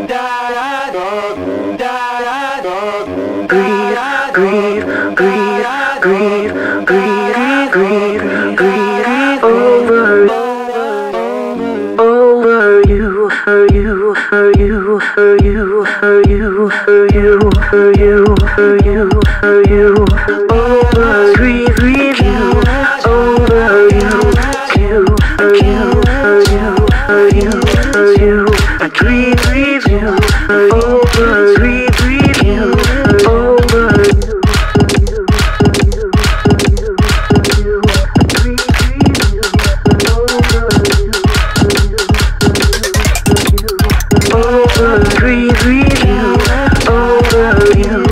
grieve, grieve, grieve, grieve, grieve, grieve over you, for you, for you, for you, for you, for you, for you, for you, for you, over grieve, grieve you, over you, for you, for you, for you, for you, I grieve, grieve you, over grieve, grieve you, over you. Grieve, grieve you, over you.